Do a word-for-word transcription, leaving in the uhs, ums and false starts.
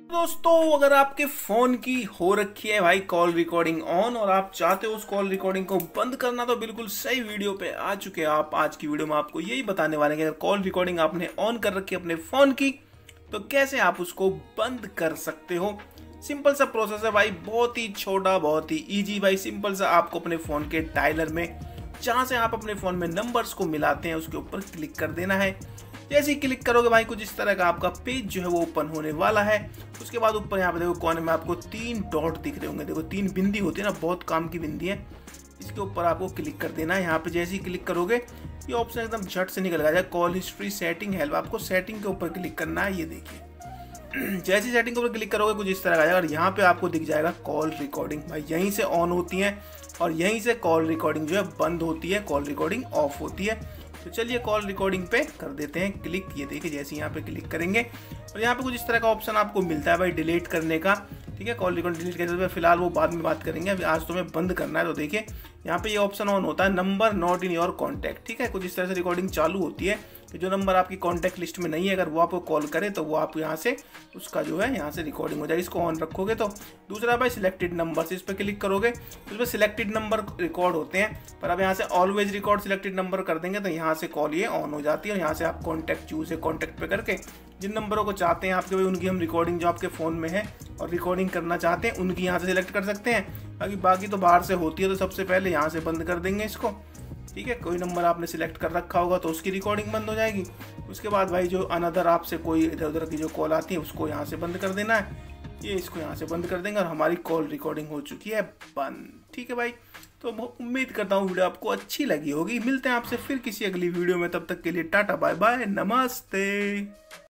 दोस्तों, अगर आपके फोन की हो रखी है भाई कॉल रिकॉर्डिंग ऑन और आप चाहते हो उस कॉल रिकॉर्डिंग को बंद करना, तो बिल्कुल सही वीडियो पे आ चुके हैं आप। आज की वीडियो में आपको यही बताने वाले हैं कि अगर कॉल रिकॉर्डिंग आपने ऑन कर रखी है अपने फोन की, तो कैसे आप उसको बंद कर सकते हो। सिंपल सा प्रोसेस है भाई, बहुत ही छोटा, बहुत ही इजी भाई। सिंपल सा आपको अपने फोन के डायलर में जहां से आप अपने फोन में नंबर्स को मिलाते हैं उसके ऊपर क्लिक कर देना है। जैसे ही क्लिक करोगे भाई, कुछ इस तरह का आपका पेज जो है वो ओपन होने वाला है। उसके बाद ऊपर यहाँ पे देखो कोने में आपको तीन डॉट दिख रहे होंगे, देखो तीन बिंदी होती है ना, बहुत काम की बिंदी है। इसके ऊपर आपको क्लिक कर देना है। यहाँ पे जैसे ही क्लिक करोगे ये ऑप्शन एकदम झट से निकल जाएगा, कॉल हिस्ट्री सेटिंग हेल्प। आपको सेटिंग के ऊपर क्लिक करना है। ये देखिए, जैसे ही सेटिंग के ऊपर क्लिक करोगे कुछ इस तरह का आ जाएगा और यहाँ पे आपको दिख जाएगा कॉल रिकॉर्डिंग। भाई यहीं से ऑन होती है और यहीं से कॉल रिकॉर्डिंग जो है बंद होती है, कॉल रिकॉर्डिंग ऑफ होती है। तो चलिए कॉल रिकॉर्डिंग पे कर देते हैं क्लिक। ये देखिए, जैसे यहाँ पे क्लिक करेंगे और यहाँ पे कुछ इस तरह का ऑप्शन आपको मिलता है भाई डिलीट करने का। ठीक है, कॉल रिकॉर्डिंग डिलीट करने पे फिलहाल वो बाद में बात करेंगे, अभी आज तो हमें बंद करना है। तो देखिए यहाँ पे ये ऑप्शन ऑन होता है, number not in your contact. ठीक है, कुछ इस तरह से रिकॉर्डिंग चालू होती है कि जो नंबर आपकी कॉन्टैक्ट लिस्ट में नहीं है, अगर वो आपको कॉल करे तो वो आप यहाँ से उसका जो है यहाँ से रिकॉर्डिंग हो जाएगी। इसको ऑन रखोगे तो दूसरा भाई सिलेक्टेड नंबर, इस पर क्लिक करोगे तो इसमें सिलेक्टेड नंबर रिकॉर्ड होते हैं, पर अब यहाँ से ऑलवेज रिकॉर्ड सिलेक्टेड नंबर कर देंगे तो यहाँ से कॉल ये ऑन हो जाती है। और यहाँ से आप कॉन्टैक्ट चूज है, कॉन्टैक्ट पे करके जिन नंबरों को चाहते हैं आपके भाई उनकी हम रिकॉर्डिंग जो आपके फ़ोन में है और रिकॉर्डिंग करना चाहते हैं उनकी यहाँ से सिलेक्ट कर सकते हैं। बाकी बाकी तो बाहर से होती है, तो सबसे पहले यहाँ से बंद कर देंगे इसको। ठीक है, कोई नंबर आपने सिलेक्ट कर रखा होगा तो उसकी रिकॉर्डिंग बंद हो जाएगी। उसके बाद भाई जो अनदर आपसे कोई इधर उधर की जो कॉल आती है उसको यहाँ से बंद कर देना है। ये इसको यहाँ से बंद कर देंगे और हमारी कॉल रिकॉर्डिंग हो चुकी है बंद। ठीक है भाई, तो उम्मीद करता हूँ वीडियो आपको अच्छी लगी होगी। मिलते हैं आपसे फिर किसी अगली वीडियो में, तब तक के लिए टाटा बाय बाय, नमस्ते।